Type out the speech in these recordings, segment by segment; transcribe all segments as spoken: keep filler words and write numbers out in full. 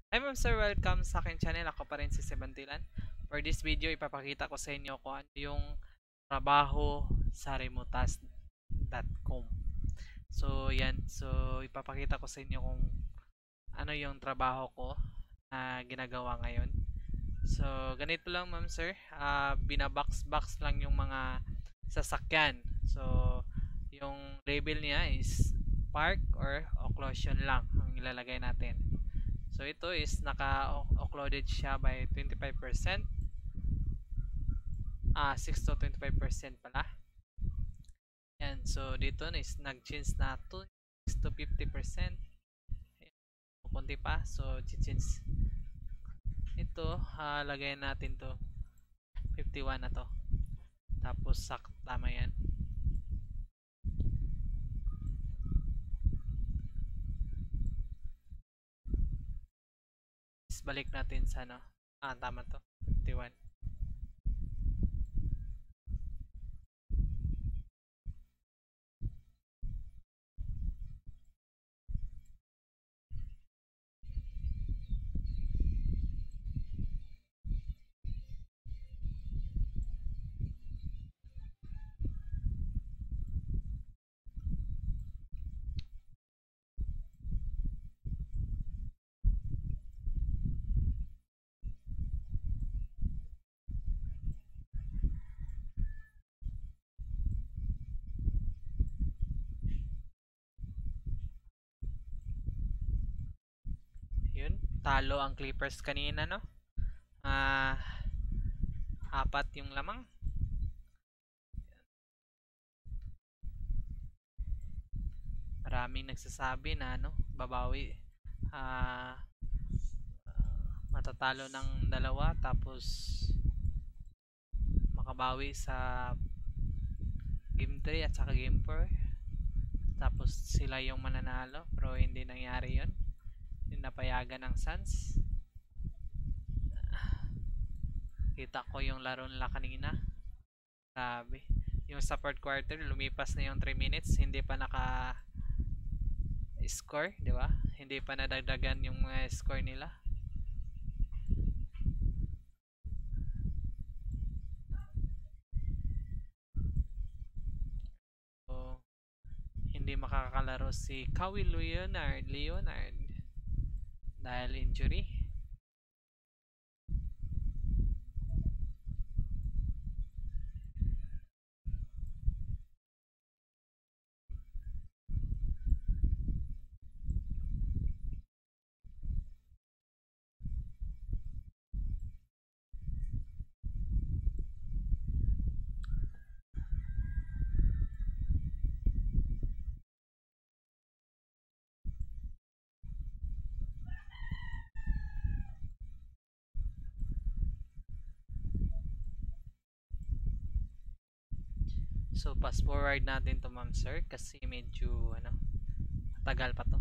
Hi ma'am sir, welcome sa akin channel. Ako pa rin si Sebantilan. For this video, ipapakita ko sa inyo kung ano yung trabaho sa remotasks dot com. So yan, so ipapakita ko sa inyo kung ano yung trabaho ko na ginagawa ngayon. So ganito lang ma'am sir, uh, binabox-box lang yung mga sasakyan. So yung label niya is park or occlusion lang ang ilalagay natin. So ito is naka-occluded siya by twenty-five percent. Ah, six to twenty-five percent pala. Yan, so dito is nag-change na to six to fifty percent. Kunti pa, so change ito, uh, lagayin natin to fifty-one na to. Tapos sak tama yan. Balik natin sa ano, ah tama to, fifty-one. Yun, talo ang clippers kanina, no? Ah, apat yung lamang. Maraming nagsasabi na ano, babawi. Ah, matatalo ng dalawa tapos makabawi sa game three at saka game four. Tapos sila yung mananalo, pero hindi nangyari yun. Napayagan ng Suns. Kita ko yung laro nila kanina. Grabe. Yung sa fourth quarter, lumipas na yung three minutes. Hindi pa naka score, di ba? Hindi pa nadagdagan yung uh, score nila. So, hindi makakalaro si Kawhi Leonard. Leonard. Dahil injury. So fast forward natin to ma'am sir kasi medyo ano, matagal pa to.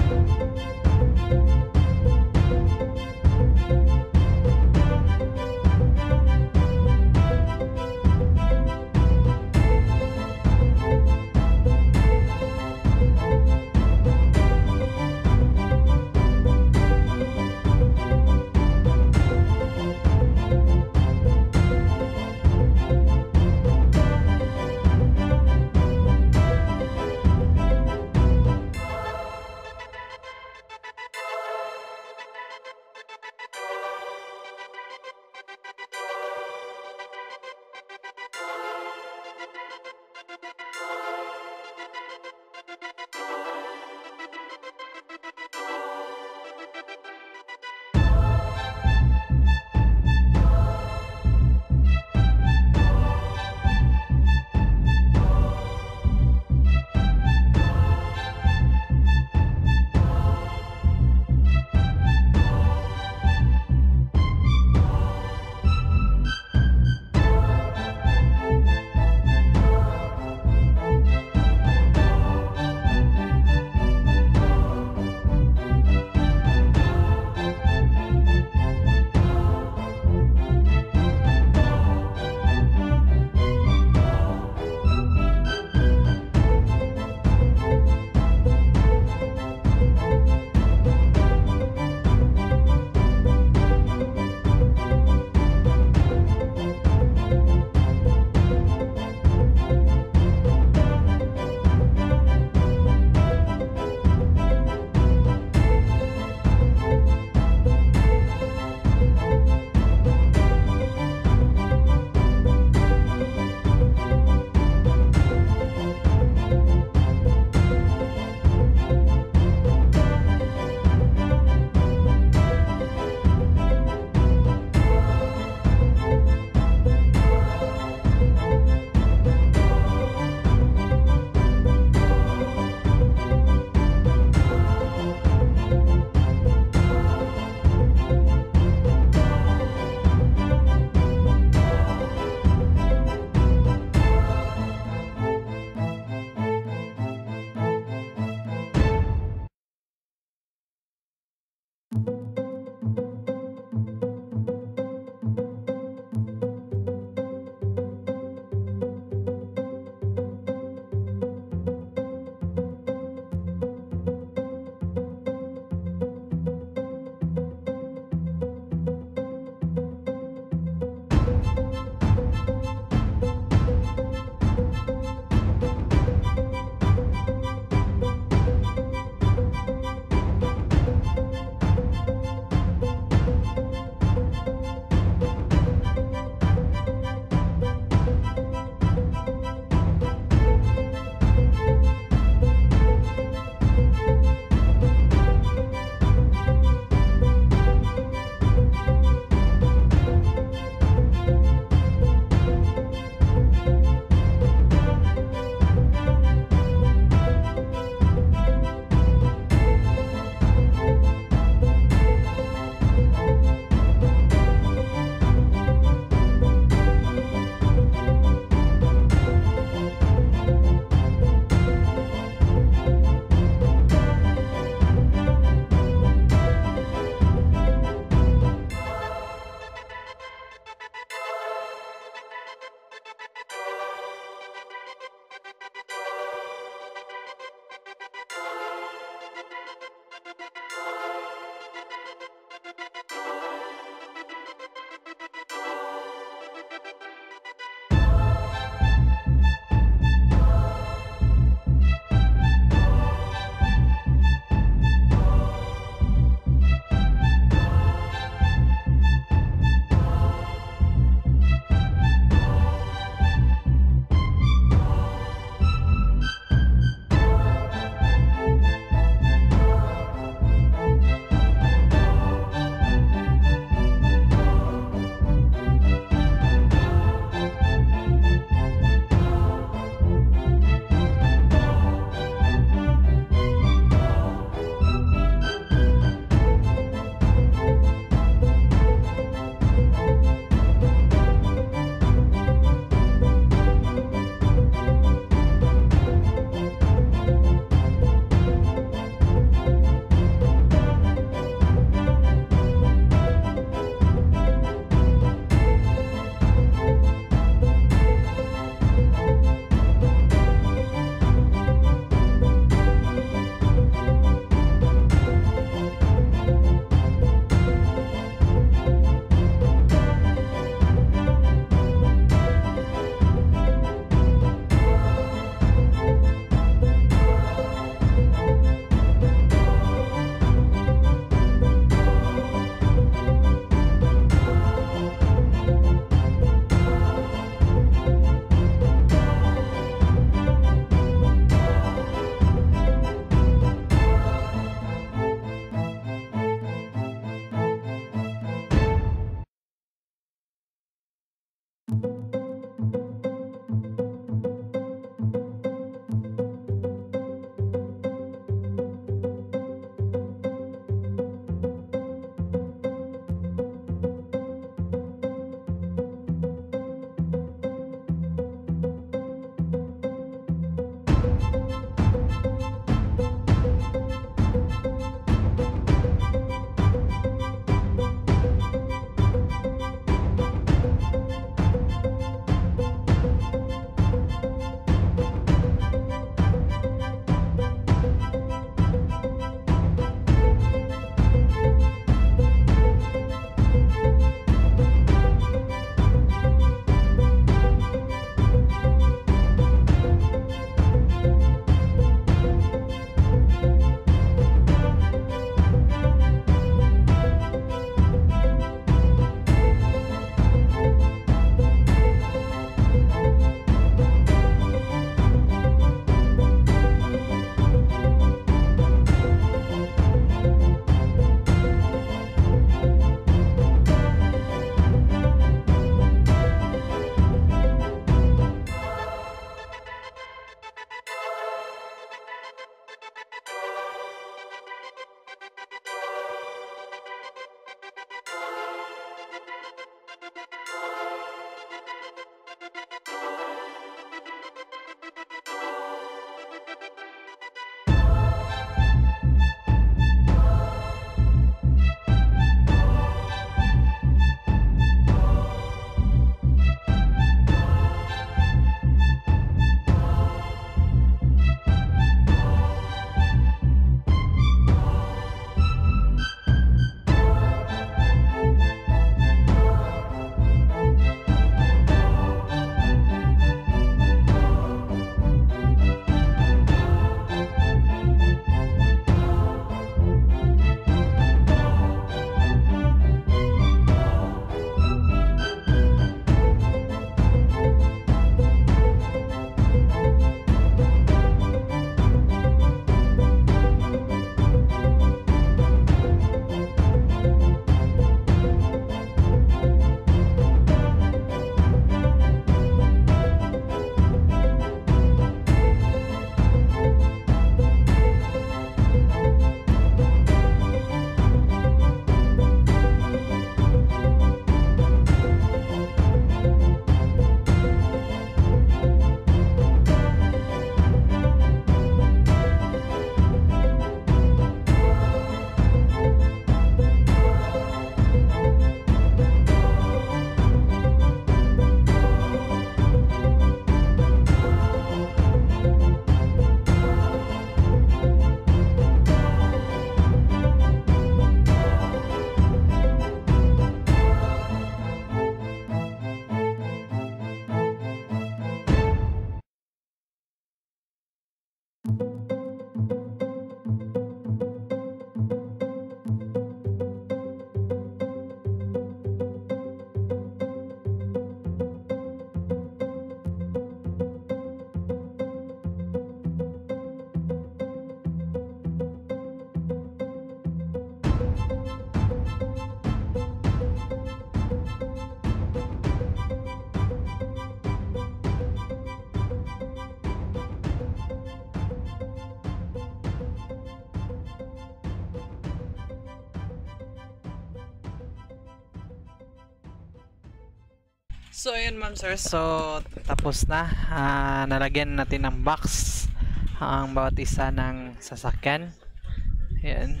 So ayun ma'am sir, so tapos na. Ah, nalagyan natin ng box ang bawat isa ng sasakyan. Ayan.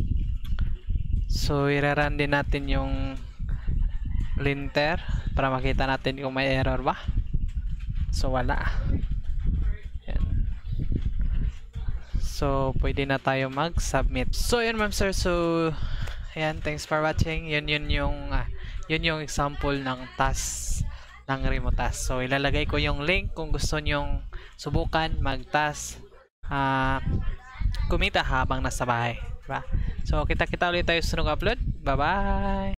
So i-run din natin yung linter para makita natin kung may error ba. So wala. Ayan. So pwede na tayo mag-submit. So yun ma'am sir, so ayan, thanks for watching. Yun yun yung ah, yun yung example ng task ng remote task. So ilalagay ko yung link kung gusto nyong subukan mag-task uh, kumita habang nasa bahay, diba? So kita-kita ulit tayo sa sunod upload. Bye bye.